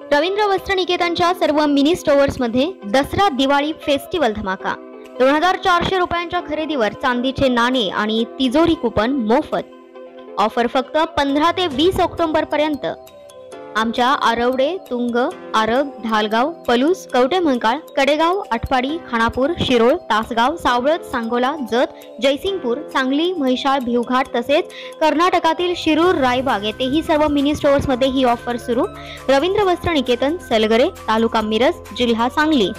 रवींद्र वस्त्र निकेतनच्या सर्व मिनी स्टोअर्समध्ये दसरा दिवाळी फेस्टिवल धमाका। 2400 रुपयांच्या खरेदीवर चांदीचे नाणे आणि तिजोरी कुपन मोफत। ऑफर फक्त 15 ते 20 ऑक्टोबर पर्यंत। आमच्या आरवडे, तुंग, आरग, ढालगाव, पलूस, कवटेमंकाळ, कडेगाव, आटपाडी, खानापूर, शिरोळ, तासगाव, सावळत, सांगोला, जत, जयसिंगपूर, सांगली, म्हैसाळ, भिवघाट तसेच कर्नाटकातील शिरूर, रायबाग येथेही सर्व मिनी स्टोअर्समध्ये ही ऑफर सुरू। रवींद्र वस्त्र निकेतन, सलगरे, तालुका मिरज, जिल्हा सांगली।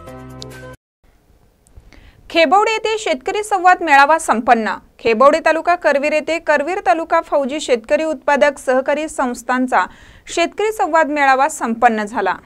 खेबवडे येथे शेतकरी संवाद मेळावा संपन्न। खेबवडे तालुका करवीर येथे करवीर तालुका फौजी शेतकरी उत्पादक सहकारी संस्थांचा शेतकरी संवाद मेळावा संपन्न झाला।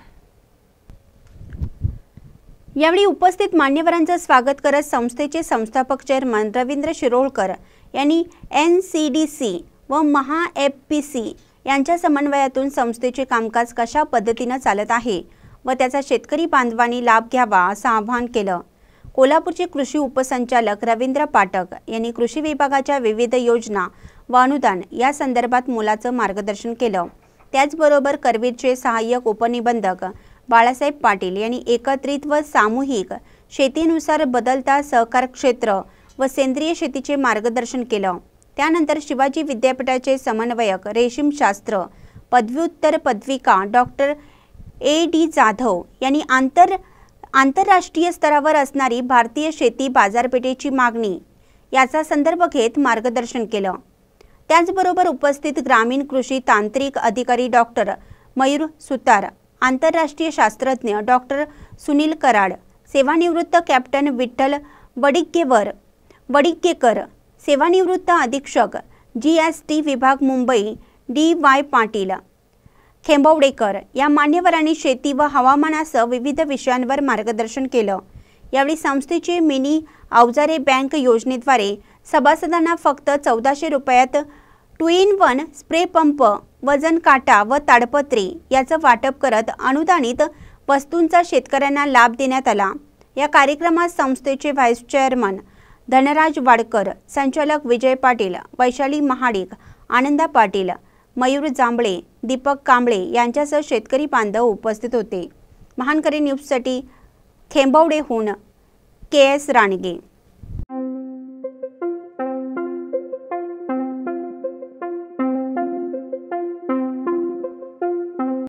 यावेळी उपस्थित मान्यवरांचे स्वागत करत संस्थेचे संस्थापक चेअरमन रवींद्र शिरोळकर यांनी NCDC व महा FPC यांच्या समन्वयातून संस्थेचे कामकाज कशा पद्धतीने चालत आहे व त्याचा शेतकरी बांधवांनी लाभ घ्यावा असं आवाहन केलं। कोल्हापूरचे कृषी उपसंचालक रवींद्र पाटक यांनी कृषी विभागाच्या विविध योजना व अनुदान या संदर्भात मोलाचं मार्गदर्शन केलं। त्याचबरोबर करवीरचे सहाय्यक उपनिबंधक बाळासाहेब पाटील यांनी एकत्रित व सामूहिक शेतीनुसार बदलता सहकार क्षेत्र व सेंद्रिय शेतीचे मार्गदर्शन केलं। त्यानंतर शिवाजी विद्यापीठाचे समन्वयक रेशीम शास्त्र पदव्युत्तर पदविका डॉक्टर AD जाधव यांनी आंतरराष्ट्रीय स्तरावर असणारी भारतीय शेती बाजारपेठेची मागणी याचा संदर्भ घेत मार्गदर्शन केलं। त्याचबरोबर उपस्थित ग्रामीण कृषी तांत्रिक अधिकारी डॉक्टर मयूर सुतार, आंतरराष्ट्रीय शास्त्रज्ञ डॉक्टर सुनील कराड, सेवानिवृत्त कॅप्टन विठ्ठल वडिक्केकर, सेवानिवृत्त अधीक्षक GST विभाग मुंबई DY पाटील, खेंबवडेकर या मान्यवरांनी शेती व हवामानासह विविध विषयांवर मार्गदर्शन केलं। यावेळी संस्थेचे मिनी अवजारे बँक योजनेद्वारे सभासदांना फक्त 1400 रुपयात 2-in-1 स्प्रे पंप, वजन काटा व ताडपत्री याचं वाटप करत अनुदानित वस्तूंचा शेतकऱ्यांना लाभ देण्यात आला। या कार्यक्रमात संस्थेचे व्हाईस चेअरमन धनराज वाडकर, संचालक विजय पाटील, वैशाली महाडिक, आनंदा पाटील, मयूर जांभळे, दीपक कांबळे यांच्यासह शेतकरी बांधव उपस्थित होते। महानकरी न्यूजसाठी खेंबवडेहून KS राणगे।